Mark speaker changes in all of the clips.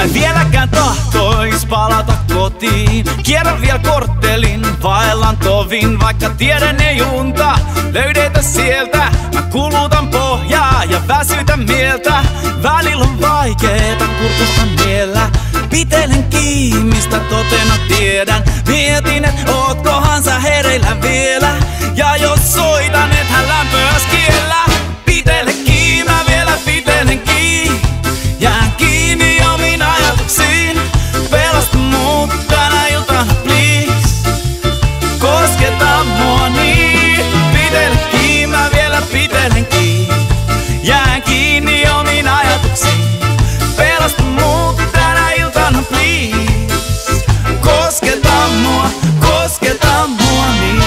Speaker 1: Mä vieläkään tahtois palata kotiin. Kierrän vielä korttelin, vaellan tovin, vaikka tiedän ei unta löydetä sieltä. Mä kulutan pohjaa ja väsytän mieltä. Välillä on vaikeeta kurkusta niellä. Pitelen kiimistä totena tiedän. Mietin, et ootkohan sä hereillä vielä. Ja jos soitan, ethän lämpöäs kiellä. Pitelen kiinni, mä vielä pitelen kiinni. Jään kiinni omiin ajatuksiin. Pelasta mut tänä iltana please. Kosketa mua niin. Pitelen kiinni, mä vielä pitelen kiinni. Jään kiinni omiin ajatuksiin. Pelasta mut tänä iltana please. Kosketa mua niin.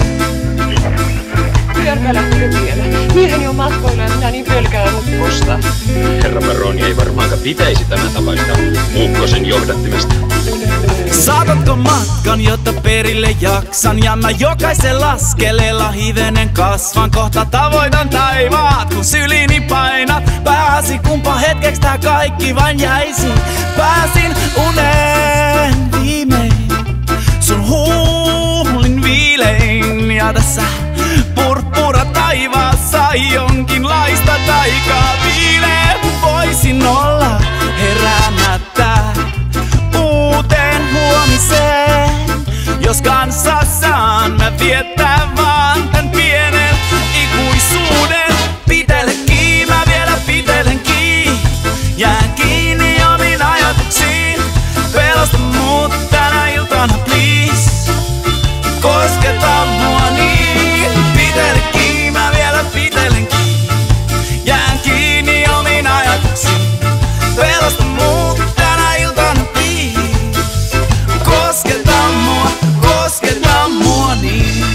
Speaker 2: Pyörkälähtyy vielä. Mieheni on matkoilla ja minä niin pelkään ukkosta.
Speaker 3: Herra baroni ei varmaankaan pitäisi tämän tapaista ukkosen johdattimesta.
Speaker 1: Saatatko matkan, jotta perille jaksan? Ja mä jokaisella askeleella hivenen kasvan. Kohta tavoitan taivaat, kun syliini painat. Pääsi kumpa hetkeksi tää kaikki vain jäisi. Pääsin uneen viimein, sun huulin viilein. Ja tässä purppura taivaassa jonkinlaista taikaa viilee. Voisin olla heräämättä uuteen huomiseen, jos kanssasaan mä viettää vaan tän pienen ikuisuuden. Pitele kiinni, mä vielä pitelen kiinni. Jään kiinni omiin ajatuksiin. Pelasta mut tänä iltana please. Kosketa mua niin. Pitele kiinni, mä vielä pitelen kiinni. Jään kiinni omiin ajatuksiin. Pelasta mut tänä iltana please. Kosketa mua niin.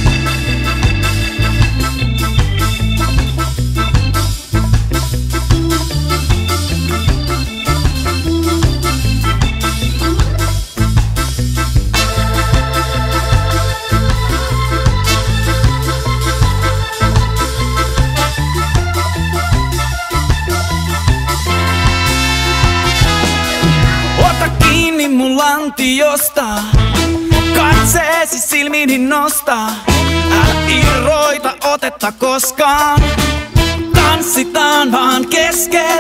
Speaker 1: Ota kiinni mun lantiosta, katseesi silmiini nostaa. Älä irroita otetta koskaan. Tanssitaan vaan keskellä.